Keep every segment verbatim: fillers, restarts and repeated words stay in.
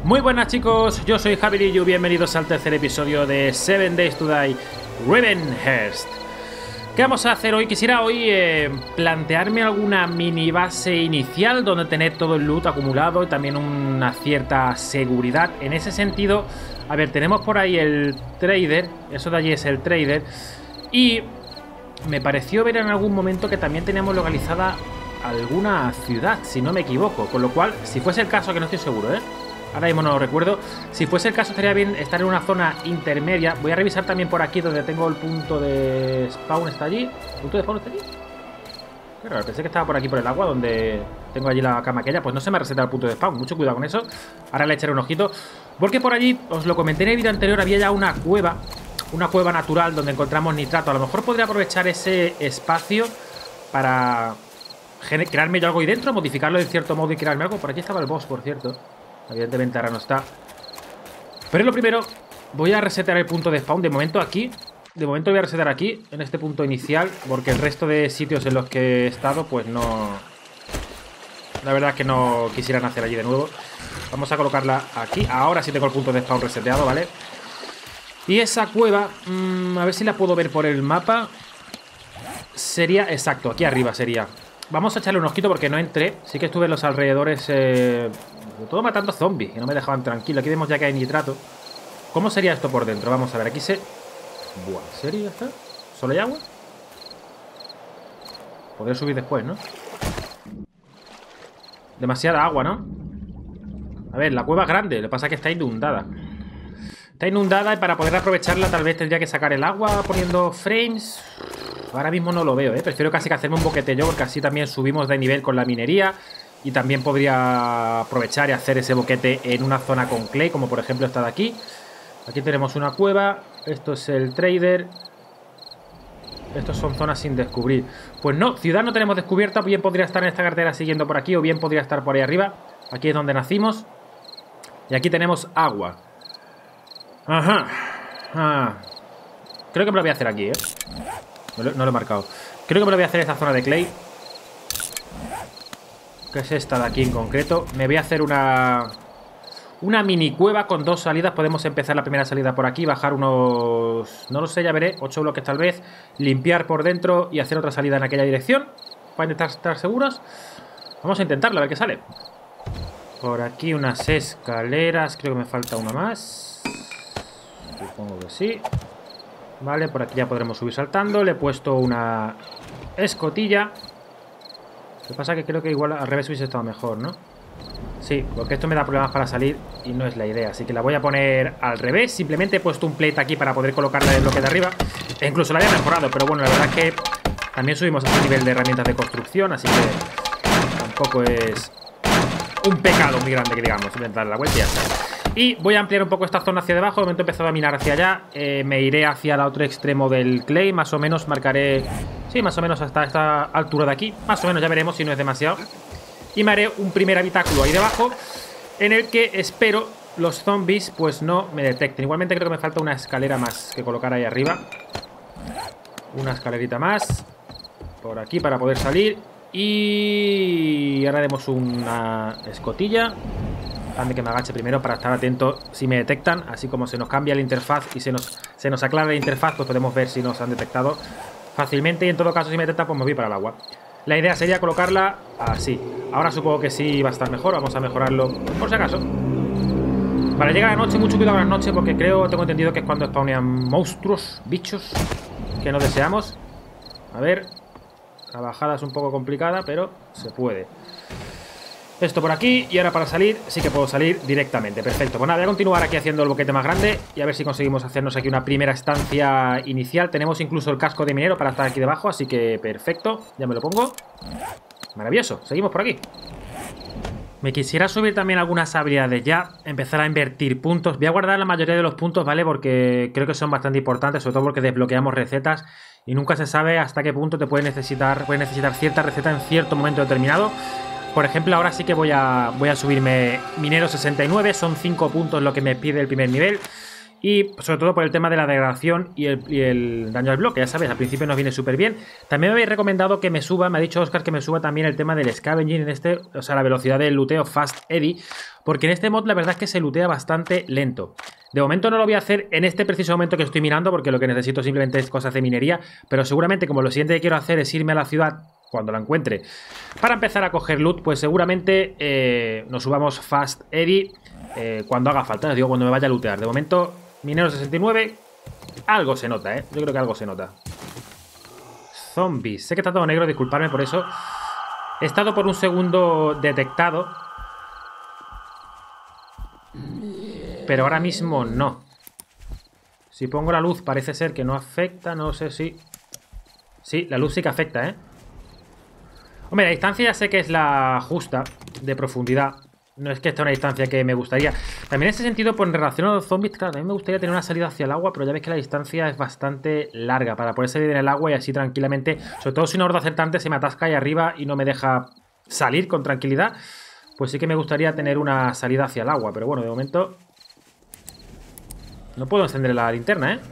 Muy buenas chicos, yo soy Javi y bienvenidos al tercer episodio de Seven Days to Die Ravenhearst. ¿Qué vamos a hacer hoy? Quisiera hoy eh, plantearme alguna mini base inicial donde tener todo el loot acumulado y también una cierta seguridad. En ese sentido, a ver, tenemos por ahí el trader, eso de allí es el trader, y me pareció ver en algún momento que también teníamos localizada alguna ciudad, si no me equivoco, con lo cual, si fuese el caso, que no estoy seguro, ¿eh? Ahora mismo no lo recuerdo. Si fuese el caso, estaría bien estar en una zona intermedia. Voy a revisar también por aquí donde tengo el punto de spawn. ¿Está allí? ¿El punto de spawn está allí? Qué raro, pensé que estaba por aquí por el agua, donde tengo allí la cama aquella. Pues no se me ha resetado el punto de spawn. Mucho cuidado con eso. Ahora le echaré un ojito. Porque por allí, os lo comenté en el vídeo anterior, había ya una cueva. Una cueva natural donde encontramos nitrato. A lo mejor podría aprovechar ese espacio para crearme yo algo ahí dentro, modificarlo de cierto modo y crearme algo. Por aquí estaba el boss, por cierto. Evidentemente ahora no está. Pero lo primero, voy a resetear el punto de spawn. De momento aquí, de momento voy a resetear aquí, en este punto inicial, porque el resto de sitios en los que he estado, pues no... La verdad es que no quisiera nacer allí de nuevo. Vamos a colocarla aquí. Ahora sí tengo el punto de spawn reseteado, ¿vale? Y esa cueva, mmm, a ver si la puedo ver por el mapa. Sería, exacto, aquí arriba sería. Vamos a echarle un ojito porque no entré. Sí que estuve en los alrededores, eh, sobre todo matando zombies, que no me dejaban tranquilo. Aquí vemos ya que hay nitrato. ¿Cómo sería esto por dentro? Vamos a ver, aquí se... Buah, ¿en serio ya está? ¿Solo hay agua? Podré subir después, ¿no? Demasiada agua, ¿no? A ver, la cueva es grande, lo que pasa es que está inundada. Está inundada y para poder aprovecharla tal vez tendría que sacar el agua poniendo frames. Ahora mismo no lo veo, ¿eh? Prefiero casi que hacerme un boquete yo, porque así también subimos de nivel con la minería. Y también podría aprovechar y hacer ese boquete en una zona con clay, como por ejemplo esta de aquí. Aquí tenemos una cueva. Esto es el trader. Estos son zonas sin descubrir. Pues no, ciudad no tenemos descubierta. Bien podría estar en esta carretera siguiendo por aquí, o bien podría estar por ahí arriba. Aquí es donde nacimos. Y aquí tenemos agua. Ajá. Ah. Creo que me lo voy a hacer aquí, ¿eh? No lo, no lo he marcado. Creo que me lo voy a hacer en esta zona de clay, que es esta de aquí en concreto. Me voy a hacer una Una mini cueva con dos salidas. Podemos empezar la primera salida por aquí, bajar unos... no lo sé, ya veré, ocho bloques tal vez. Limpiar por dentro y hacer otra salida en aquella dirección, para intentar estar seguros. Vamos a intentarlo, a ver qué sale. Por aquí unas escaleras. Creo que me falta una más. Supongo que sí. Vale, por aquí ya podremos subir saltando. Le he puesto una escotilla. Lo que pasa es que creo que igual al revés hubiese estado mejor, ¿no? Sí, porque esto me da problemas para salir y no es la idea. Así que la voy a poner al revés. Simplemente he puesto un plate aquí para poder colocarla en el bloque de arriba. E incluso la había mejorado, pero bueno, la verdad es que también subimos a este nivel de herramientas de construcción. Así que tampoco es un pecado muy grande que digamos. Voy a dar la vuelta y ya está. Y voy a ampliar un poco esta zona hacia debajo. De momento he empezado a minar hacia allá. Eh, me iré hacia el otro extremo del clay. Más o menos marcaré... Sí, más o menos hasta esta altura de aquí. Más o menos, ya veremos si no es demasiado. Y me haré un primer habitáculo ahí debajo, en el que espero los zombies pues no me detecten. Igualmente creo que me falta una escalera más que colocar ahí arriba. Una escalerita más por aquí para poder salir. Y ahora haremos una escotilla. Dame que me agache primero para estar atento si me detectan. Así como se nos cambia la interfaz y se nos, se nos aclara la interfaz, pues podemos ver si nos han detectado fácilmente. Y en todo caso, si me detectan, pues me voy para el agua. La idea sería colocarla así. Ahora supongo que sí va a estar mejor. Vamos a mejorarlo por si acaso. Vale, llega la noche. Mucho cuidado con la noche, porque creo, tengo entendido que es cuando spawnean monstruos, bichos que no deseamos. A ver. La bajada es un poco complicada, pero se puede. Esto por aquí, y ahora para salir sí que puedo salir directamente. Perfecto, pues nada, voy a continuar aquí haciendo el boquete más grande y a ver si conseguimos hacernos aquí una primera estancia inicial. Tenemos incluso el casco de minero para estar aquí debajo, así que perfecto, ya me lo pongo. Maravilloso, seguimos por aquí. Me quisiera subir también algunas habilidades ya, empezar a invertir puntos. Voy a guardar la mayoría de los puntos, ¿vale? Porque creo que son bastante importantes, sobre todo porque desbloqueamos recetas y nunca se sabe hasta qué punto te puede necesitar, puede necesitar cierta receta en cierto momento determinado. Por ejemplo, ahora sí que voy a, voy a subirme minero sesenta y nueve, son cinco puntos lo que me pide el primer nivel. Y sobre todo por el tema de la degradación y el, y el daño al bloque, ya sabes, al principio nos viene súper bien. También me habéis recomendado que me suba, me ha dicho Oscar que me suba también el tema del scavenging en este, o sea, la velocidad del luteo Fast Eddy, porque en este mod la verdad es que se lootea bastante lento. De momento no lo voy a hacer en este preciso momento que estoy minando, porque lo que necesito simplemente es cosas de minería, pero seguramente como lo siguiente que quiero hacer es irme a la ciudad cuando la encuentre para empezar a coger loot, pues seguramente eh, nos subamos Fast Eddy eh, cuando haga falta, les digo, cuando me vaya a lootear. De momento, minero sesenta y nueve, algo se nota, ¿eh? Yo creo que algo se nota. Zombies, sé que está todo negro, disculpadme por eso. He estado por un segundo detectado, pero ahora mismo no. Si pongo la luz parece ser que no afecta, no sé si... Sí, la luz sí que afecta, ¿eh? Hombre, la distancia ya sé que es la justa de profundidad. No es que esté a una distancia que me gustaría. También en ese sentido, pues en relación a los zombies, claro, también me gustaría tener una salida hacia el agua, pero ya ves que la distancia es bastante larga para poder salir en el agua y así tranquilamente. Sobre todo si una horda acertante se me atasca ahí arriba y no me deja salir con tranquilidad. Pues sí que me gustaría tener una salida hacia el agua. Pero bueno, de momento no puedo encender la linterna, ¿eh?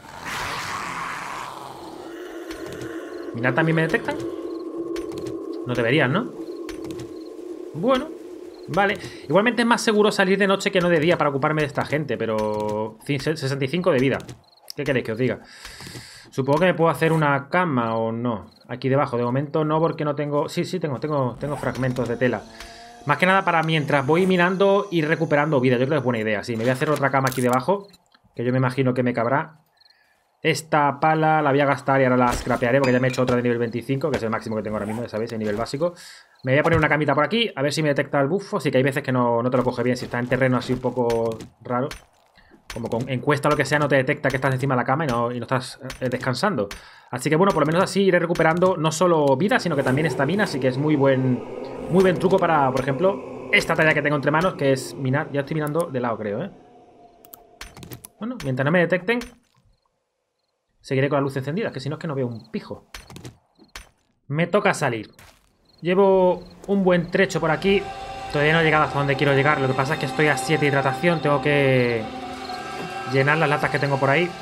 Mirad, ¿también me detectan? No deberían, ¿no? Bueno, vale. Igualmente es más seguro salir de noche que no de día para ocuparme de esta gente, pero... sesenta y cinco de vida. ¿Qué queréis que os diga? Supongo que me puedo hacer una cama o no. Aquí debajo, de momento no, porque no tengo... Sí, sí, tengo, tengo, tengo fragmentos de tela. Más que nada para mientras voy minando y recuperando vida. Yo creo que es buena idea, sí. Me voy a hacer otra cama aquí debajo, que yo me imagino que me cabrá. Esta pala la voy a gastar y ahora la scrapearé porque ya me he hecho otra de nivel veinticinco, que es el máximo que tengo ahora mismo, ya sabéis, el nivel básico. Me voy a poner una camita por aquí, a ver si me detecta el bufo. Sí que hay veces que no, no te lo coge bien, si está en terreno así un poco raro. Como con encuesta o lo que sea, no te detecta que estás encima de la cama y no, y no estás eh, descansando. Así que bueno, por lo menos así iré recuperando no solo vida, sino que también estamina. Así que es muy buen, muy buen truco para, por ejemplo, esta tarea que tengo entre manos, que es minar. Ya estoy mirando de lado, creo, ¿eh? Bueno, mientras no me detecten, seguiré con la luz encendida, que si no es que no veo un pijo. Me toca salir. Llevo un buen trecho por aquí. Todavía no he llegado hasta donde quiero llegar. Lo que pasa es que estoy a siete de hidratación. Tengo que llenar las latas que tengo por ahí.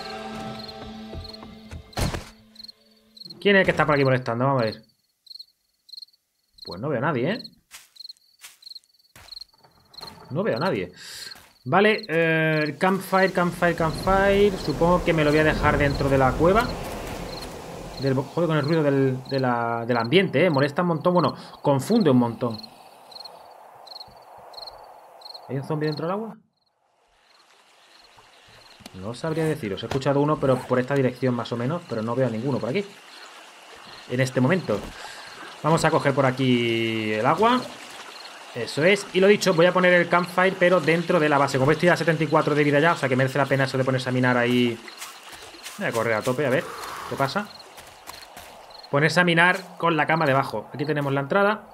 ¿Quién es el que está por aquí molestando? Vamos a ver. Pues no veo a nadie, ¿eh? No veo a nadie. Vale, eh, campfire, campfire, campfire. Supongo que me lo voy a dejar dentro de la cueva. Del, joder, con el ruido del, de la, del ambiente, ¿eh? Molesta un montón. Bueno, confunde un montón. ¿Hay un zombie dentro del agua? No sabría deciros. He escuchado uno, pero por esta dirección más o menos. Pero no veo a ninguno por aquí. En este momento. Vamos a coger por aquí el agua. Eso es. Y lo dicho, voy a poner el campfire, pero dentro de la base. Como estoy a setenta y cuatro de vida ya, o sea que merece la pena eso de ponerse a minar ahí. Voy a correr a tope, a ver qué pasa. Ponerse a minar con la cama debajo. Aquí tenemos la entrada.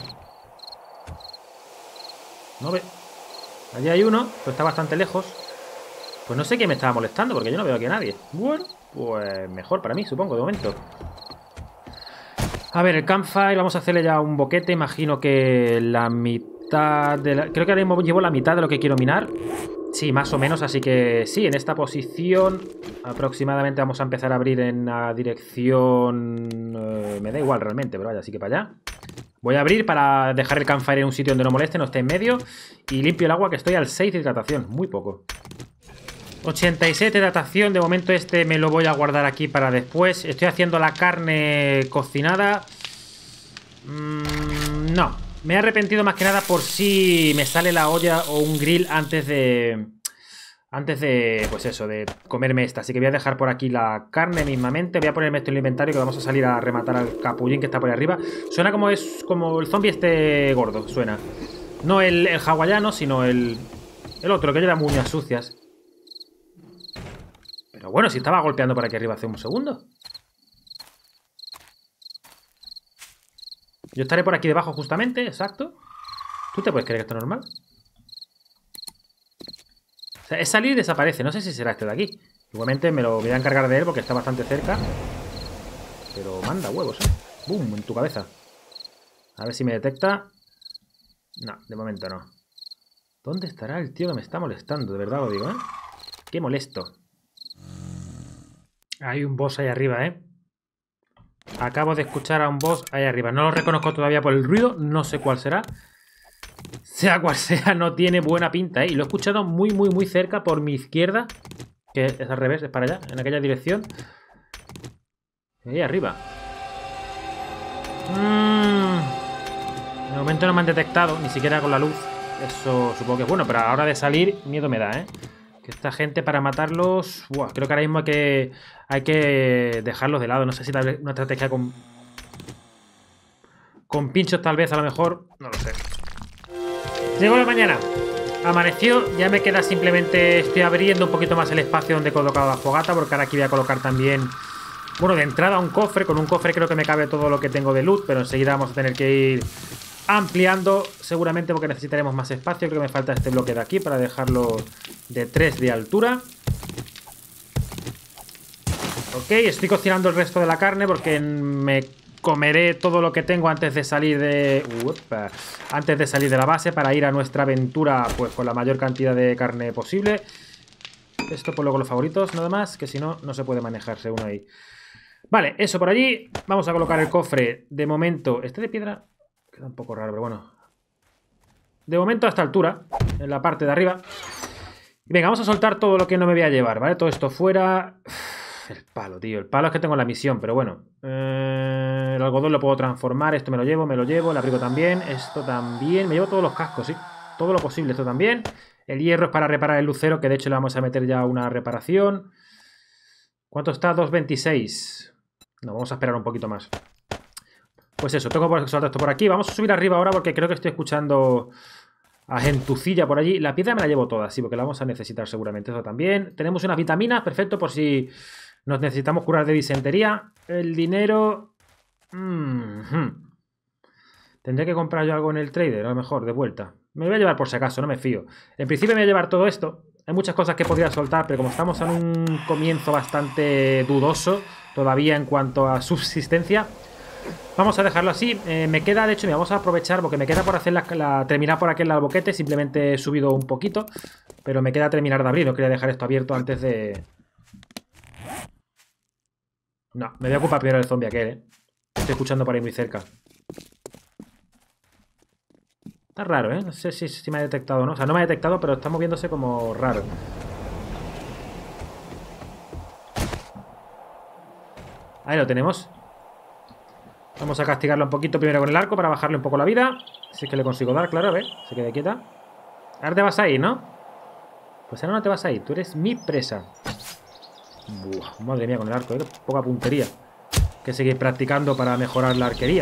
No ve. Allí hay uno, pero está bastante lejos. Pues no sé quién me estaba molestando, porque yo no veo aquí a nadie. Bueno, pues mejor para mí, supongo, de momento. A ver, el campfire, vamos a hacerle ya un boquete. Imagino que la mitad de la... Creo que ahora mismo llevo la mitad de lo que quiero minar. Sí, más o menos, así que sí, en esta posición aproximadamente vamos a empezar a abrir en la dirección... Eh, me da igual realmente, pero vaya, así que para allá. Voy a abrir para dejar el campfire en un sitio donde no moleste, no esté en medio. Y limpio el agua, que estoy al seis de hidratación, muy poco. ochenta y siete de hidratación, de momento este me lo voy a guardar aquí para después. Estoy haciendo la carne cocinada. Mm, no, me he arrepentido más que nada por si me sale la olla o un grill antes de... Antes de, pues eso, de comerme esta. Así que voy a dejar por aquí la carne mismamente. Voy a ponerme esto en el inventario, que vamos a salir a rematar al capullín que está por ahí arriba. Suena como es como el zombie este gordo, suena. No el, el hawaiano, sino el, el otro, que lleva uñas sucias. Pero bueno, si estaba golpeando por aquí arriba hace un segundo. Yo estaré por aquí debajo justamente, exacto. ¿Tú te puedes creer que esto es normal? O sea, es salir y desaparece. No sé si será este de aquí. Igualmente me lo voy a encargar de él porque está bastante cerca. Pero manda huevos, ¿eh? ¡Bum! En tu cabeza. A ver si me detecta. No, de momento no. ¿Dónde estará el tío que me está molestando? De verdad lo digo, ¿eh? Qué molesto. Hay un boss ahí arriba, ¿eh? Acabo de escuchar a un boss ahí arriba. No lo reconozco todavía por el ruido. No sé cuál será. sea cual sea, no tiene buena pinta, ¿eh? Y lo he escuchado muy, muy, muy cerca por mi izquierda. Que es al revés, es para allá, en aquella dirección. Ahí arriba. Mm. De momento no me han detectado, ni siquiera con la luz. Eso supongo que es bueno, pero a la hora de salir, miedo me da, ¿eh? Que esta gente para matarlos... Buah, creo que ahora mismo hay que, hay que dejarlos de lado. No sé si tal vez una estrategia con... Con pinchos tal vez, a lo mejor. No lo sé. Llegó la mañana. Amaneció. Ya me queda simplemente... Estoy abriendo un poquito más el espacio donde he colocado la fogata. Porque ahora aquí voy a colocar también... Bueno, de entrada un cofre. Con un cofre creo que me cabe todo lo que tengo de loot. Pero enseguida vamos a tener que ir ampliando. Seguramente porque necesitaremos más espacio. Creo que me falta este bloque de aquí para dejarlo de tres de altura. Ok, estoy cocinando el resto de la carne porque me comeré todo lo que tengo antes de salir de... Upa, antes de salir de la base para ir a nuestra aventura pues con la mayor cantidad de carne posible. Esto por luego los favoritos nada más, que si no, no se puede manejarse uno ahí. Vale, eso por allí. Vamos a colocar el cofre de momento. Este de piedra queda un poco raro, pero bueno. De momento a esta altura, en la parte de arriba. Venga, vamos a soltar todo lo que no me voy a llevar, ¿vale? Todo esto fuera... El palo, tío. El palo es que tengo la misión, pero bueno. Eh, el algodón lo puedo transformar. Esto me lo llevo, me lo llevo. El abrigo también. Esto también. Me llevo todos los cascos, sí. Todo lo posible, esto también. El hierro es para reparar el lucero, que de hecho le vamos a meter ya una reparación. ¿Cuánto está? dos veintiséis. No, vamos a esperar un poquito más. Pues eso, tengo que soltar esto por aquí. Vamos a subir arriba ahora porque creo que estoy escuchando a gentucilla por allí. La piedra me la llevo toda, sí, porque la vamos a necesitar seguramente. Eso también. Tenemos unas vitaminas, perfecto, por si... Nos necesitamos curar de disentería. El dinero... Mm-hmm. Tendré que comprar yo algo en el trader, a lo mejor, de vuelta. Me voy a llevar por si acaso, no me fío. En principio me voy a llevar todo esto. Hay muchas cosas que podría soltar, pero como estamos en un comienzo bastante dudoso todavía en cuanto a subsistencia, vamos a dejarlo así. Eh, me queda, de hecho, mira, vamos a aprovechar porque me queda por hacer la, la, terminar por aquí el alboquete. Simplemente he subido un poquito, pero me queda terminar de abrir. No quería dejar esto abierto antes de... No, me voy a ocupar primero del zombie aquel, ¿eh? Estoy escuchando por ahí muy cerca. Está raro, ¿eh? No sé si, si me ha detectado o no. O sea, no me ha detectado, pero está moviéndose como raro. Ahí lo tenemos. Vamos a castigarlo un poquito primero con el arco para bajarle un poco la vida. Si es que le consigo dar, claro, a ver. Se quede quieta. Ahora te vas a ir, ¿no? Pues ahora no te vas a ir. Tú eres mi presa. Buah, madre mía, con el arco, ¿eh? Poca puntería. Hay que seguir practicando para mejorar la arquería.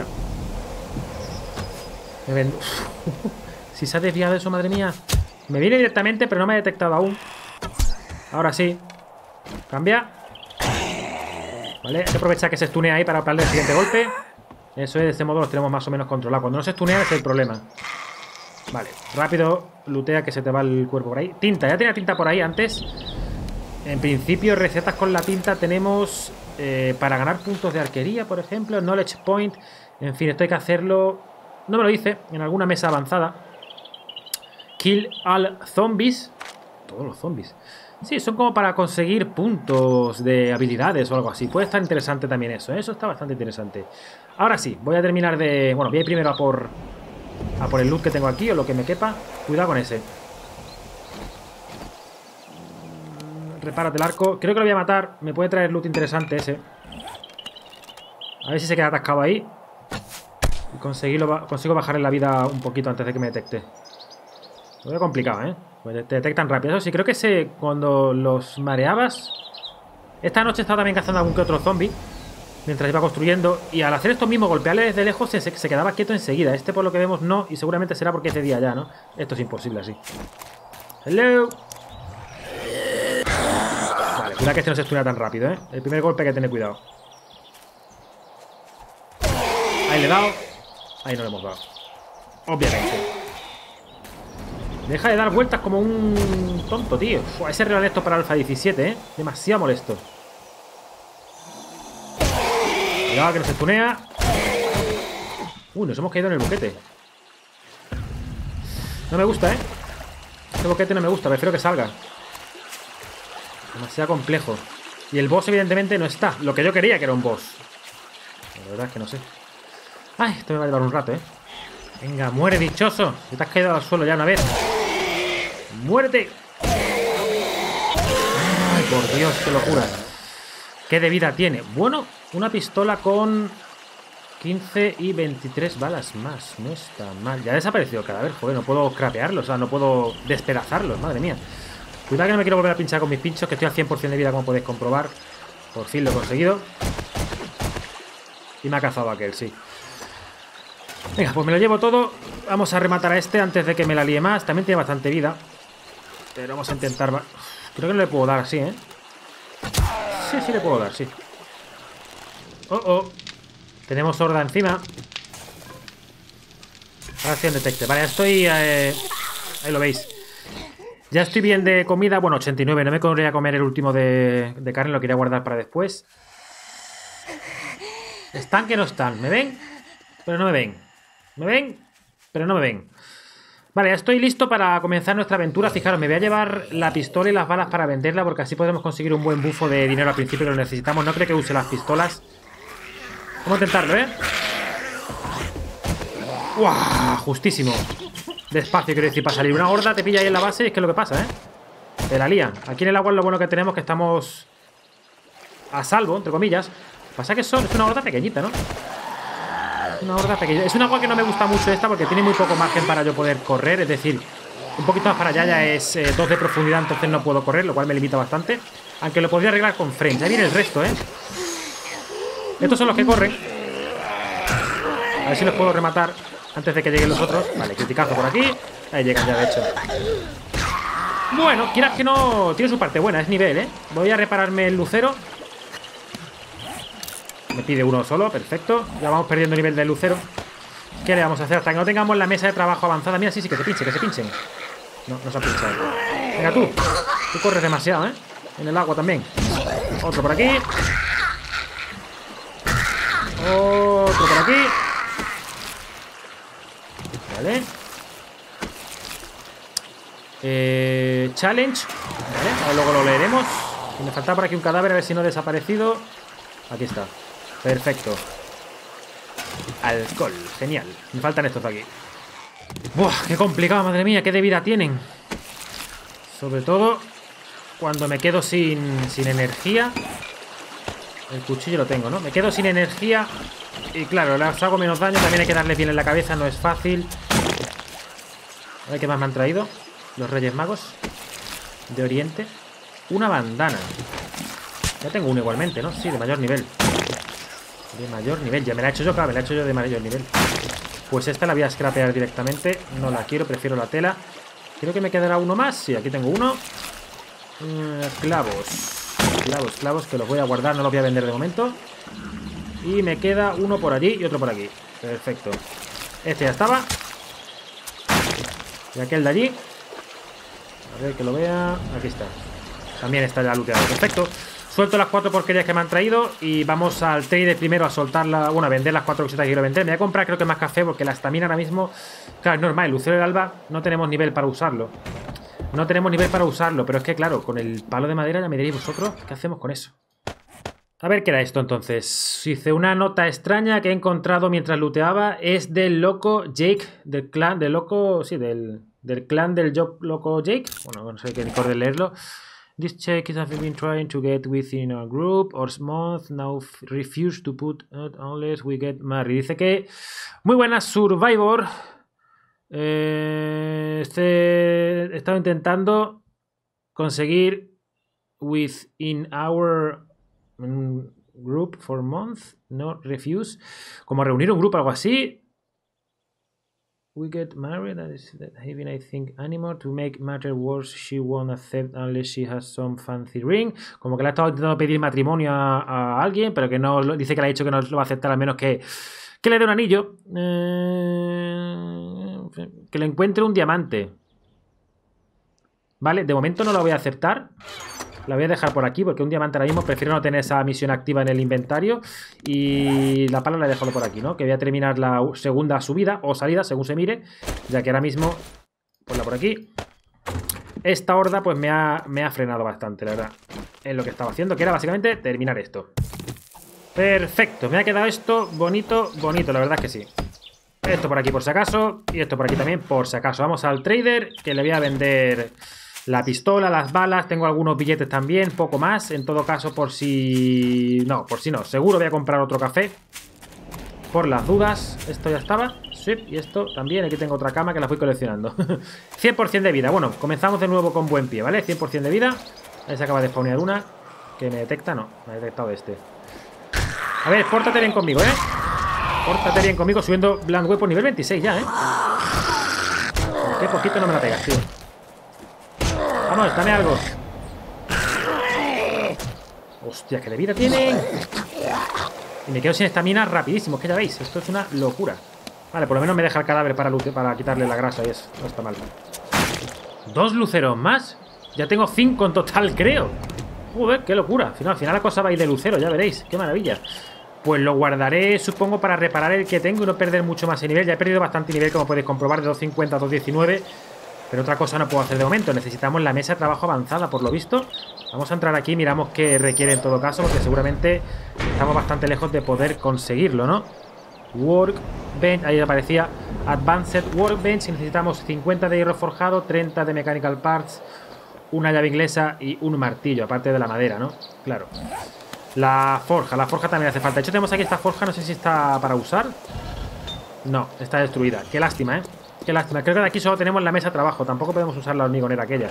Me ven... Si se ha desviado eso, madre mía. Me viene directamente, pero no me ha detectado aún. Ahora sí. Cambia. Vale, hay que aprovechar que se stunea ahí para darle el siguiente golpe. Eso es, de este modo los tenemos más o menos controlados. Cuando no se stunea es el problema. Vale, rápido, lootea que se te va el cuerpo por ahí. Tinta, ya tenía tinta por ahí antes. En principio, recetas con la tinta tenemos eh, para ganar puntos de arquería, por ejemplo, knowledge point. En fin, esto hay que hacerlo. No me lo hice en alguna mesa avanzada. Kill all zombies. Todos los zombies. Sí, son como para conseguir puntos de habilidades o algo así. Puede estar interesante también eso, ¿eh? Eso está bastante interesante. Ahora sí, voy a terminar de... Bueno, voy a ir primero a por... A por el loot que tengo aquí o lo que me quepa. Cuidado con ese. Repárate el arco. Creo que lo voy a matar. Me puede traer loot interesante ese. A ver si se queda atascado ahí. Y conseguirlo, consigo bajarle la vida un poquito antes de que me detecte. Lo veo complicado, ¿eh? Pues te detectan rápido. Eso sí, creo que sé cuando los mareabas. Esta noche estaba también cazando algún que otro zombie mientras iba construyendo. Y al hacer esto mismo, golpearle desde lejos, se, se quedaba quieto enseguida. Este, por lo que vemos, no. Y seguramente será porque es de día ya, ¿no? Esto es imposible así. Hello. Vale, cuidado que este no se estuna tan rápido, ¿eh? El primer golpe hay que tener cuidado. Ahí le he dado. Ahí no le hemos dado. Obviamente. Deja de dar vueltas como un tonto, tío. Uf, ese rival esto para Alfa diecisiete, ¿eh? Demasiado molesto. Cuidado que nos estunea. Uy, nos hemos caído en el boquete. No me gusta, ¿eh? Este boquete no me gusta, prefiero que salga. Demasiado complejo. Y el boss evidentemente no está. Lo que yo quería que era un boss. La verdad es que no sé. Ay, esto me va a llevar un rato, ¿eh? Venga, muere, dichoso. Que te has caído al suelo ya una vez. ¡Muérete! Ay, por Dios, qué locura. ¿Qué de vida tiene? Bueno, una pistola con quince y veintitrés balas más. No está mal. Ya ha desaparecido el cadáver. Joder, no puedo crapearlo. O sea, no puedo despedazarlo. Madre mía. Cuidado que no me quiero volver a pinchar con mis pinchos, que estoy al cien por cien de vida, como podéis comprobar. Por fin lo he conseguido. Y me ha cazado aquel, sí. Venga, pues me lo llevo todo. Vamos a rematar a este antes de que me la líe más. También tiene bastante vida. Pero vamos a intentar... Creo que no le puedo dar así, ¿eh? Sí, sí le puedo dar, sí. Oh, oh. Tenemos horda encima. Ración detecte. Vale, ya estoy... Eh... Ahí lo veis. Ya estoy bien de comida. Bueno, ochenta y nueve. No me podría comer el último de, de carne. Lo quería guardar para después. ¿Están que no están? ¿Me ven? Pero no me ven. ¿Me ven? Pero no me ven. Vale, ya estoy listo para comenzar nuestra aventura. Fijaros, me voy a llevar la pistola y las balas para venderla, porque así podemos conseguir un buen bufo de dinero al principio que lo necesitamos. No creo que use las pistolas. Vamos a intentarlo, ¿eh? ¡Uah! Justísimo. Despacio, quiero decir, para salir una horda te pilla ahí en la base y es que es lo que pasa, ¿eh? Te la lían. Aquí en el agua lo bueno que tenemos es que estamos a salvo, entre comillas. Pasa que son, es una horda pequeñita, ¿no? Una horda pequeña. Es un agua que no me gusta mucho esta porque tiene muy poco margen para yo poder correr. Es decir, un poquito más para allá ya es eh, dos de profundidad, entonces no puedo correr, lo cual me limita bastante. Aunque lo podría arreglar con frames. Ahí viene el resto, ¿eh? Estos son los que corren. A ver si los puedo rematar antes de que lleguen los otros. Vale, criticazo por aquí. Ahí llegan ya, de hecho. Bueno, quieras que no... Tiene su parte buena, es nivel, ¿eh? Voy a repararme el lucero. Me pide uno solo, perfecto. Ya vamos perdiendo nivel de lucero. ¿Qué le vamos a hacer? Hasta que no tengamos la mesa de trabajo avanzada. Mira, sí, sí, que se pinche, que se pinchen. No, no se ha pinchado. Venga, tú. Tú corres demasiado, ¿eh? En el agua también. Otro por aquí. Otro por aquí. Vale. Eh, challenge. Vale, ahora luego lo leeremos. Y me faltaba por aquí un cadáver, a ver si no ha desaparecido. Aquí está. Perfecto. Alcohol. Genial. Me faltan estos de aquí. ¡Buah! ¡Qué complicado, madre mía! ¡Qué de vida tienen! Sobre todo cuando me quedo sin, sin energía. El cuchillo lo tengo, ¿no? Me quedo sin energía. Y claro, les hago menos daño. También hay que darles bien en la cabeza. No es fácil. A ver qué más me han traído los Reyes Magos de Oriente. Una bandana. Ya tengo uno igualmente, ¿no? Sí, de mayor nivel. De mayor nivel. Ya me la he hecho yo, claro, me la he hecho yo de mayor nivel. Pues esta la voy a scrapear directamente. No la quiero, prefiero la tela. Creo que me quedará uno más. Sí, aquí tengo uno. Mm, clavos. Clavos, clavos, que los voy a guardar. No los voy a vender de momento. Y me queda uno por allí y otro por aquí. Perfecto. Este ya estaba. Y aquel de allí. A ver que lo vea. Aquí está. También está ya looteado. Perfecto. Suelto las cuatro porquerías que me han traído y vamos al trade primero a soltarla, bueno, a vender las cuatro cositas que quiero vender. Me voy a comprar creo que más café porque la estamina ahora mismo, claro, es normal, el lucero del alba no tenemos nivel para usarlo. No tenemos nivel para usarlo, pero es que claro, con el palo de madera ya me diréis vosotros, ¿qué hacemos con eso? A ver qué era esto entonces. Hice una nota extraña que he encontrado mientras looteaba, es del loco Jake, del clan, del loco, sí, del, del clan del loco Jake. Bueno, no sé qué ni de leerlo. This check is have been trying to get within our group or month. Now refuse to put out unless we get married. Dice que muy buena Survivor. Eh, este he estado intentando conseguir within our group for month. No refuse. Como reunir un grupo, algo así. We get married, that is that having I think anymore to make matter worse she won't accept unless she has some fancy ring. Como que le ha estado intentando pedir matrimonio a, a alguien, pero que no dice que le ha dicho que no lo va a aceptar al menos que, que le dé un anillo. Eh, que le encuentre un diamante. Vale, de momento no lo voy a aceptar. La voy a dejar por aquí porque un diamante ahora mismo prefiero no tener esa misión activa en el inventario. Y la pala la he dejado por aquí, ¿no? Que voy a terminar la segunda subida o salida, según se mire. Ya que ahora mismo, ponla por aquí. Esta horda pues me ha, me ha frenado bastante, la verdad. En lo que estaba haciendo, que era básicamente terminar esto. Perfecto, me ha quedado esto bonito, bonito, la verdad es que sí. Esto por aquí por si acaso. Y esto por aquí también por si acaso. Vamos al trader, que le voy a vender la pistola, las balas. Tengo algunos billetes también, poco más. En todo caso, por si... No, por si no. Seguro voy a comprar otro café. Por las dudas. Esto ya estaba. Sí, y esto también. Aquí tengo otra cama que la fui coleccionando. cien por cien de vida. Bueno, comenzamos de nuevo con buen pie, ¿vale? cien por cien de vida. Ahí se acaba de spawnear una. Que me detecta, no. Me ha detectado este. A ver, pórtate bien conmigo, ¿eh? Pórtate bien conmigo subiendo Bland Weapon nivel veintiséis ya, ¿eh? Qué poquito no me la pegas, tío. Vamos, dame algo. Hostia, que de vida tienen. Y me quedo sin estamina rapidísimo. Es que ya veis, esto es una locura. Vale, por lo menos me deja el cadáver para, luce, para quitarle la grasa y eso. No está mal. Dos luceros más. Ya tengo cinco en total, creo. Joder, qué locura. Al final, al final la cosa va a ir de lucero, ya veréis. Qué maravilla. Pues lo guardaré, supongo, para reparar el que tengo y no perder mucho más el nivel. Ya he perdido bastante nivel, como podéis comprobar, de doscientos cincuenta a doscientos diecinueve. Pero otra cosa no puedo hacer de momento. Necesitamos la mesa de trabajo avanzada, por lo visto. Vamos a entrar aquí, miramos qué requiere en todo caso, porque seguramente estamos bastante lejos de poder conseguirlo, ¿no? Workbench, ahí aparecía Advanced Workbench. Necesitamos cincuenta de hierro forjado, treinta de Mechanical Parts, una llave inglesa y un martillo, aparte de la madera, ¿no? Claro. La forja, la forja también hace falta. De hecho tenemos aquí esta forja, no sé si está para usar. No, está destruida. Qué lástima, ¿eh? Qué lástima. Creo que de aquí solo tenemos la mesa de trabajo. Tampoco podemos usar la hormigonera aquella.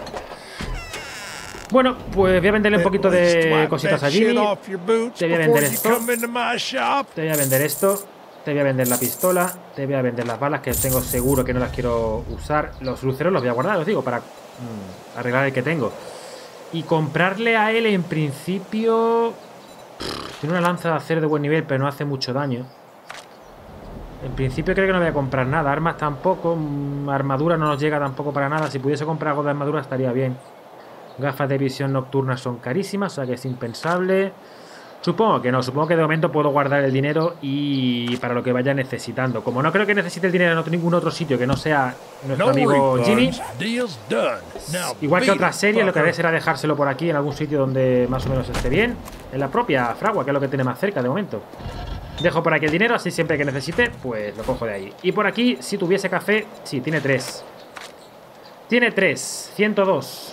Bueno, pues voy a venderle un poquito de cositas allí. Te voy a vender esto. Te voy a vender esto. Te voy a vender la pistola. Te voy a vender las balas, que tengo seguro que no las quiero usar. Los luceros los voy a guardar, os digo, para mmm, arreglar el que tengo. Y comprarle a él, en principio... Tiene una lanza de acero de buen nivel, pero no hace mucho daño. En principio creo que no voy a comprar nada. Armas tampoco. Armadura no nos llega tampoco para nada. Si pudiese comprar algo de armadura estaría bien. Gafas de visión nocturna son carísimas, o sea que es impensable. Supongo que no. Supongo que de momento puedo guardar el dinero y para lo que vaya necesitando. Como no creo que necesite el dinero en otro, ningún otro sitio que no sea nuestro amigo Jimmy. Igual que otras series, lo que haré será dejárselo por aquí en algún sitio donde más o menos esté bien. En la propia fragua, que es lo que tiene más cerca de momento. Dejo por aquí el dinero, así siempre que necesite, pues lo cojo de ahí. Y por aquí, si tuviese café, sí, tiene tres. Tiene tres, ciento dos.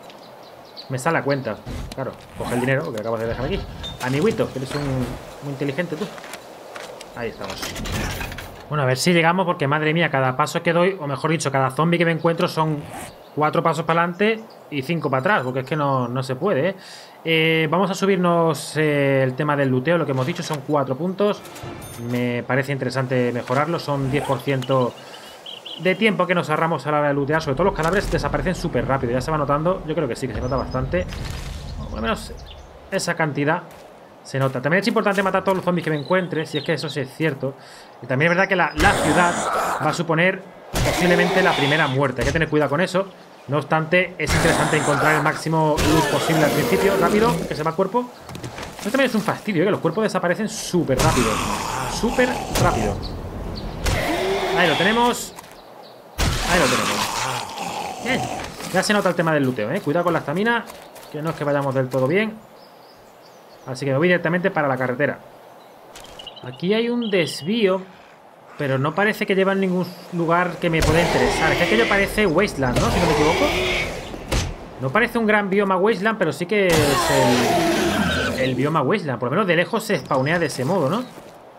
Me sale a cuenta. Claro, coge el dinero que acabas de dejar aquí. Amiguito, que eres un, muy inteligente tú. Ahí estamos. Bueno, a ver si llegamos, porque madre mía, cada paso que doy, o mejor dicho, cada zombie que me encuentro son cuatro pasos para adelante y cinco para atrás, porque es que no, no se puede, ¿eh? Eh, vamos a subirnos eh, el tema del luteo, lo que hemos dicho, son cuatro puntos. Me parece interesante mejorarlo, son diez por ciento de tiempo que nos ahorramos a la hora de lootear. Sobre todo los cadáveres desaparecen súper rápido, ya se va notando. Yo creo que sí, que se nota bastante. O por lo menos esa cantidad se nota. También es importante matar a todos los zombies que me encuentre, si es que eso sí es cierto. Y también es verdad que la, la ciudad va a suponer posiblemente la primera muerte. Hay que tener cuidado con eso. No obstante, es interesante encontrar el máximo luz posible al principio. Rápido, que se va el cuerpo. Esto también es un fastidio, ¿eh? Que los cuerpos desaparecen súper rápido. Súper rápido. Ahí lo tenemos. Ahí lo tenemos. Bien. Ya se nota el tema del luteo, ¿eh? Cuidado con la estamina, que no es que vayamos del todo bien. Así que me voy directamente para la carretera. Aquí hay un desvío, pero no parece que lleva a ningún lugar que me pueda interesar. Es que aquello parece Wasteland, ¿no? Si no me equivoco. No parece un gran bioma Wasteland, pero sí que es el, el bioma Wasteland. Por lo menos de lejos se spawnea de ese modo, ¿no?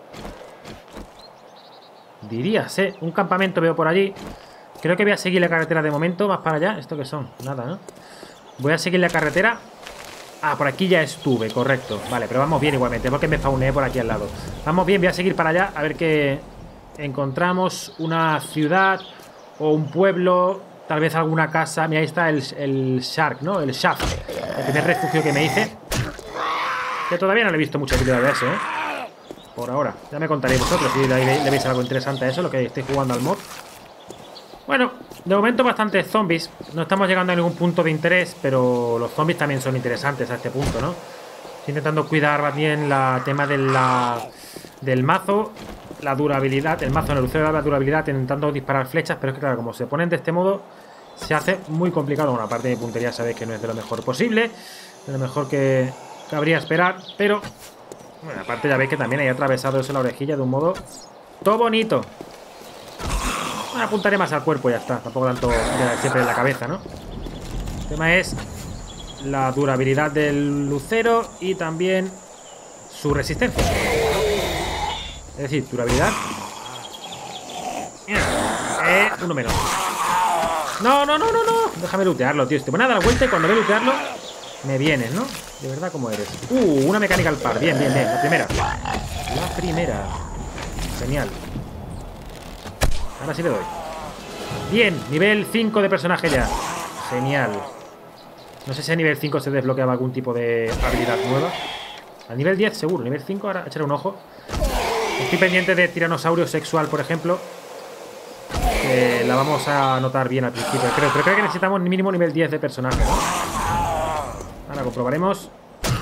Dirías, ¿eh? Un campamento veo por allí. Creo que voy a seguir la carretera de momento. Más para allá. ¿Esto qué son? Nada, ¿no? Voy a seguir la carretera. Ah, por aquí ya estuve, correcto. Vale, pero vamos bien igualmente, porque me spawneé por aquí al lado. Vamos bien, voy a seguir para allá. A ver qué encontramos. Una ciudad o un pueblo. Tal vez alguna casa. Mira, ahí está el, el Shark, ¿no? El Shaft. El primer refugio que me hice. Que todavía no le he visto mucha utilidad de eso, ¿eh? Por ahora. Ya me contaréis vosotros si le, le veis algo interesante a eso, lo que estoy jugando al mod. Bueno, de momento bastantes zombies. No estamos llegando a ningún punto de interés, pero los zombies también son interesantes a este punto, ¿no? Estoy intentando cuidar bien el tema de la, del mazo, la durabilidad, el mazo en el lucero de la durabilidad, intentando disparar flechas, pero es que claro, como se ponen de este modo, se hace muy complicado. Bueno, aparte de mi puntería sabéis que no es de lo mejor posible, de lo mejor que cabría esperar, pero bueno, aparte ya veis que también hay atravesado eso en la orejilla de un modo todo bonito. Bueno, apuntaré más al cuerpo y ya está. Tampoco tanto siempre en la cabeza, ¿no? El tema es la durabilidad del lucero y también su resistencia. Es decir, durabilidad. Eh, uno menos. No, no, no, no, no. Déjame lootearlo, tío. Si te pones a dar la vuelta y cuando ve lootearlo, me vienes, ¿no? De verdad, ¿cómo eres? Uh, una mecánica al par. Bien, bien, bien. La primera. La primera. Genial. Ahora sí le doy. Bien, nivel cinco de personaje ya. Genial. No sé si a nivel cinco se desbloqueaba algún tipo de habilidad nueva. A nivel diez seguro. Nivel cinco, ahora echaré un ojo. Estoy pendiente de tiranosaurio sexual, por ejemplo. Que la vamos a notar bien al principio, creo. Pero creo que necesitamos mínimo nivel diez de personaje, ¿no? Ahora comprobaremos.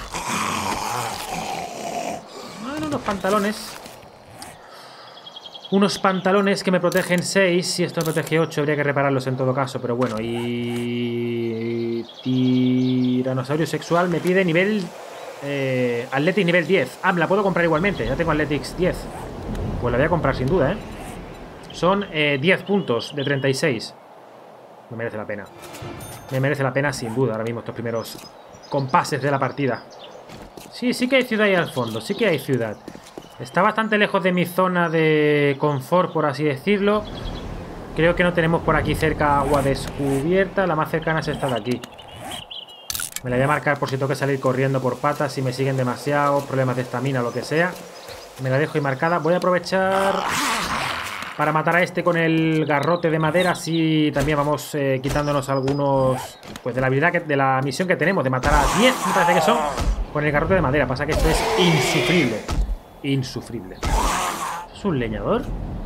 Bueno, unos pantalones. Unos pantalones que me protegen seis. Y esto me protege ocho. Habría que repararlos en todo caso. Pero bueno, y... tiranosaurio sexual me pide nivel... Eh, Athletics nivel diez. Ah, me la puedo comprar igualmente. Ya tengo Athletics diez. Pues la voy a comprar sin duda, ¿eh? Son eh, diez puntos de treinta y seis. Me merece la pena. Me merece la pena sin duda ahora mismo estos primeros compases de la partida. Sí, sí que hay ciudad ahí al fondo. Sí que hay ciudad. Está bastante lejos de mi zona de confort, por así decirlo. Creo que no tenemos por aquí cerca agua descubierta. La más cercana es esta de aquí. Me la voy a marcar por si tengo que salir corriendo por patas. Si me siguen demasiado, problemas de estamina o lo que sea. Me la dejo ahí marcada. Voy a aprovechar para matar a este con el garrote de madera. Así también vamos eh, quitándonos algunos... Pues de la habilidad, que, de la misión que tenemos. De matar a diez, me parece que son. Con el garrote de madera. Pasa que esto es insufrible. Insufrible. ¿Es un leñador?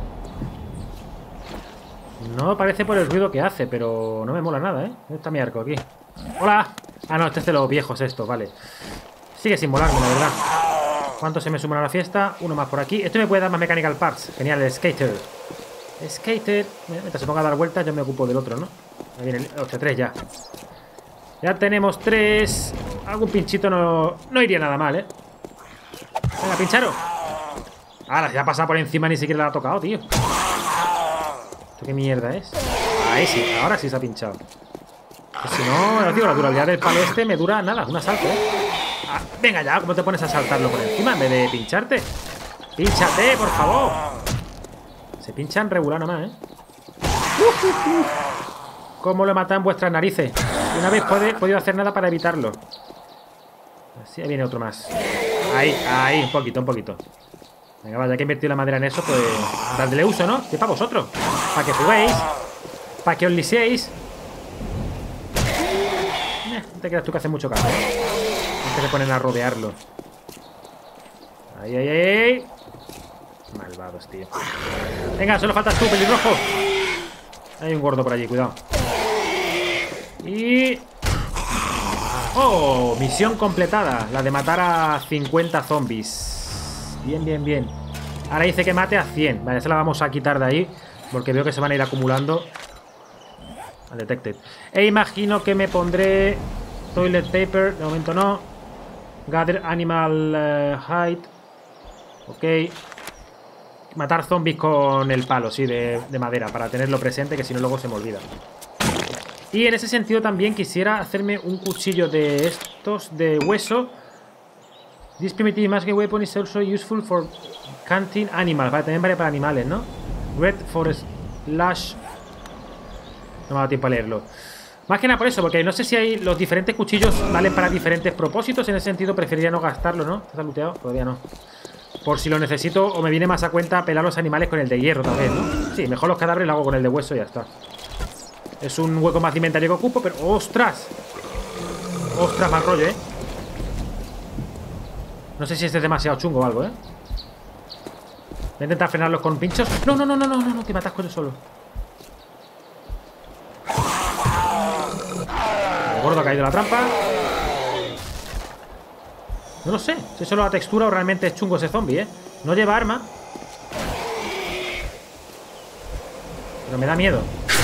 No parece por el ruido que hace, pero no me mola nada, ¿eh? ¿Dónde está mi arco? Aquí. ¡Hola! Ah, no, este es de los viejos esto, vale. Sigue sin molarme, la verdad. ¿Cuántos se me suman a la fiesta? Uno más por aquí. Esto me puede dar más mechanical parts. Genial, el skater. Skater. Mientras se ponga a dar vueltas, yo me ocupo del otro, ¿no? Ahí viene el... Hostia, tres ya. Ya tenemos tres. Algún pinchito no, no iría nada mal, ¿eh? Venga, pincharo. Ahora, ya ha pasado por encima, ni siquiera la ha tocado, tío. ¿Esto qué mierda es? Ahí sí, ahora sí se ha pinchado. Pues si no, tío, la durabilidad del palo este me dura nada, un asalto, ¿eh? Ah, venga ya, ¿cómo te pones a saltarlo por encima en vez de pincharte? ¡Pínchate, por favor! Se pinchan regular nomás, ¿eh? Uh, uh, uh. ¿Cómo lo matan vuestras narices? Una vez he podido hacer nada para evitarlo. Así, ahí viene otro más. Ahí, ahí, un poquito, un poquito. Venga, vaya, que he invertido la madera en eso, pues dadle uso, ¿no? Que es para vosotros. Para que juguéis. Para que os liséis. Eh, no te creas tú que hace mucho caso, ¿eh? Antes se ponen a rodearlo. Ahí, ahí, ahí. Malvados, tío. Venga, solo faltas tú, pelirrojo. Hay un gordo por allí, cuidado. Y... ¡oh! Misión completada. La de matar a cincuenta zombies. Bien, bien, bien. Ahora dice que mate a cien. Vale, esa la vamos a quitar de ahí, porque veo que se van a ir acumulando. Undetected. E imagino que me pondré toilet paper. De momento no. Gather animal uh, hide. Ok. Matar zombies con el palo, sí, de, de madera, para tenerlo presente, que si no luego se me olvida. Y en ese sentido también quisiera hacerme un cuchillo de estos de hueso. This primitive masking weapon is also useful for hunting animals. Vale, también vale para animales, ¿no? Red for slash. No me ha dado tiempo a leerlo. Más que nada por eso, porque no sé si hay los diferentes cuchillos valen para diferentes propósitos. En ese sentido preferiría no gastarlo, ¿no? ¿Está looteado? Todavía no. Por si lo necesito o me viene más a cuenta pelar los animales con el de hierro también, ¿no? Sí, mejor los cadáveres lo hago con el de hueso y ya está. Es un hueco más de inventario que ocupo, pero... ¡ostras! ¡Ostras, mal rollo, eh! No sé si este es demasiado chungo o algo, eh. Voy a intentar frenarlos con pinchos. ¡No, no, no, no, no, no! no que me atasco yo solo. El gordo ha caído en la trampa. No lo sé, si es solo la textura o realmente es chungo ese zombie, ¿eh? No lleva arma. Pero me da miedo.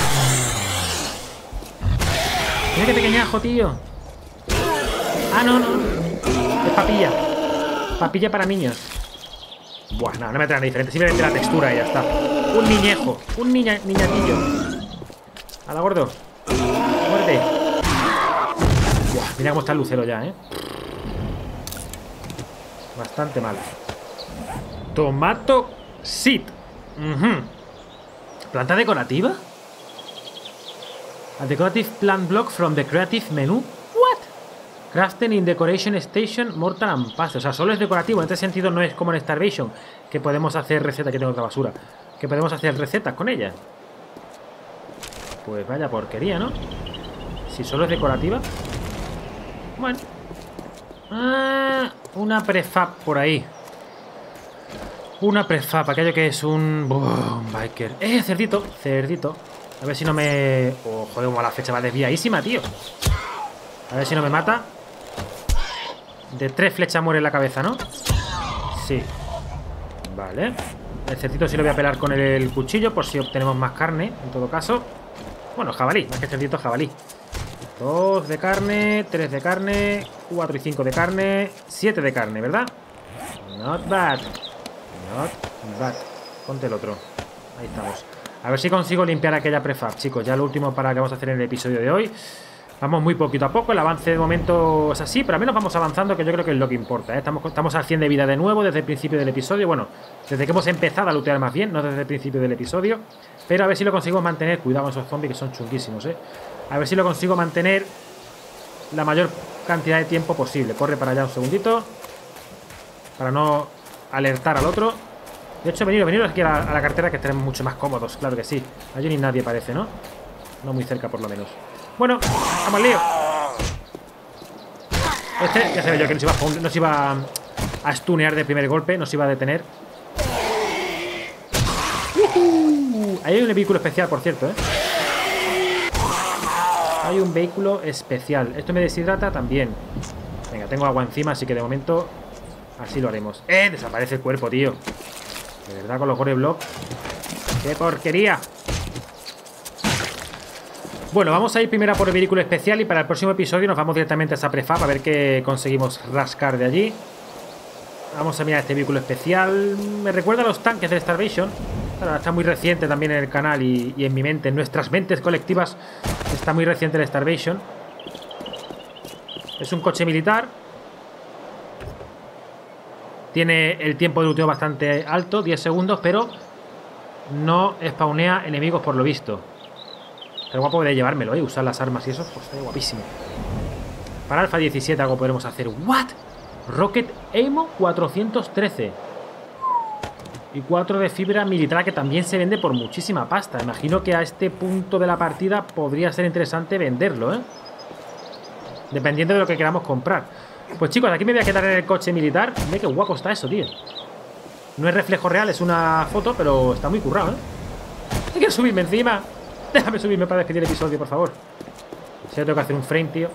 Mira qué pequeñajo, tío. Ah, no, no. Es papilla. Papilla para niños. Buah, no, no me trae nada diferente. Simplemente la textura y ya está. Un niñejo. Un niña, niñatillo. A la gordo. Muerte. Buah, mira cómo está el lucero ya, ¿eh? Bastante mal. Tomato seed. Uh-huh. ¿Planta decorativa? A decorative plant block from the creative menu. What? Crafting in decoration station, mortar and paste. O sea, solo es decorativo. En este sentido no es como en Starvation, que podemos hacer recetas. Que tengo otra basura. Que podemos hacer recetas con ella. Pues vaya porquería, ¿no? Si solo es decorativa. Bueno. Ah, una prefab por ahí. Una prefab, aquello que es un... Oh, un biker. Eh, cerdito, cerdito. A ver si no me... Oh, joder, como la flecha va desviadísima, tío. A ver si no me mata. De tres flechas muere en la cabeza, ¿no? Sí. Vale. El cerdito sí lo voy a pelar con el cuchillo, por si obtenemos más carne, en todo caso. Bueno, jabalí, más que cerdito, jabalí. Dos de carne, tres de carne, cuatro y cinco de carne, siete de carne, ¿verdad? Not bad. Not bad. Ponte el otro. Ahí estamos. A ver si consigo limpiar aquella prefab, chicos. Ya lo último para que vamos a hacer en el episodio de hoy. Vamos muy poquito a poco. El avance de momento es así, pero al menos vamos avanzando, que yo creo que es lo que importa, ¿eh? Estamos, estamos al cien de vida de nuevo desde el principio del episodio. Bueno, desde que hemos empezado a lootear más bien, no desde el principio del episodio. Pero a ver si lo consigo mantener. Cuidado con esos zombies que son chunguísimos, ¿eh? A ver si lo consigo mantener la mayor cantidad de tiempo posible. Corre para allá un segundito. Para no alertar al otro. De hecho, venido, venido aquí a la, a la cartera, que estaremos mucho más cómodos. Claro que sí. Allí ni nadie parece, ¿no? No muy cerca, por lo menos. Bueno, vamos al lío. Este, ya sabía yo que no se iba a, no se iba a stunear de primer golpe. No se iba a detener. Uh-huh. Ahí hay un vehículo especial, por cierto, ¿eh? Hay un vehículo especial. Esto me deshidrata también. Venga, tengo agua encima, así que de momento así lo haremos. ¡Eh! Desaparece el cuerpo, tío. De verdad, con los gore block. ¡Qué porquería! Bueno, vamos a ir primero a por el vehículo especial. Y para el próximo episodio nos vamos directamente a esa prefab, a ver qué conseguimos rascar de allí. Vamos a mirar este vehículo especial. Me recuerda a los tanques de Starvation. Claro, está muy reciente también en el canal y, y en mi mente, en nuestras mentes colectivas. Está muy reciente el Starvation. Es un coche militar. Tiene el tiempo de luteo bastante alto, diez segundos, pero no spawnea enemigos por lo visto. Pero guapo de llevármelo, ¿eh? Usar las armas y eso, pues está guapísimo. Para Alfa diecisiete algo podremos hacer. ¿What? Rocket Ammo cuatrocientos trece. Y cuatro de fibra militar, que también se vende por muchísima pasta. Imagino que a este punto de la partida podría ser interesante venderlo, ¿eh? Dependiendo de lo que queramos comprar. Pues chicos, aquí me voy a quedar en el coche militar. Mira qué guapo está eso, tío. No es reflejo real, es una foto, pero está muy currado, ¿eh? Hay que subirme encima. Déjame subirme para despedir el episodio, por favor. Si yo tengo que hacer un frame, tío.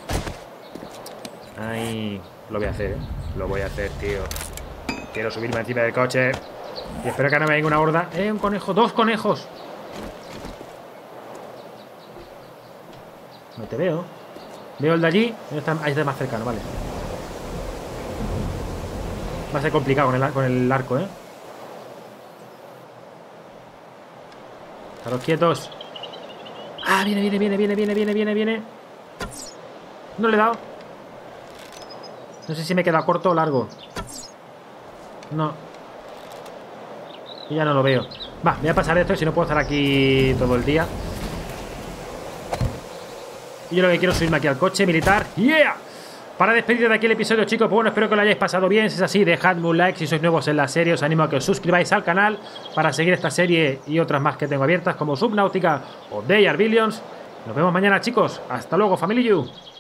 Ahí. Lo voy a hacer, ¿eh? Lo voy a hacer, tío. Quiero subirme encima del coche. Y espero que no me venga una horda. Eh, un conejo, dos conejos. No te veo. Veo el de allí. Ahí está más cercano, vale. Va a ser complicado con el, con el arco, ¿eh? Estaros quietos. Ah, viene, viene, viene, viene, viene, viene, viene, viene. No le he dado. No sé si me queda corto o largo. No. Y ya no lo veo. Va, voy a pasar esto, si no puedo estar aquí todo el día. Y yo lo que quiero es subirme aquí al coche militar. ¡Yeah! Para despedir de aquí el episodio, chicos, pues bueno, espero que lo hayáis pasado bien. Si es así, dejadme un like. Si sois nuevos en la serie, os animo a que os suscribáis al canal para seguir esta serie y otras más que tengo abiertas, como Subnautica o They Are Billions. Nos vemos mañana, chicos. Hasta luego, Family You.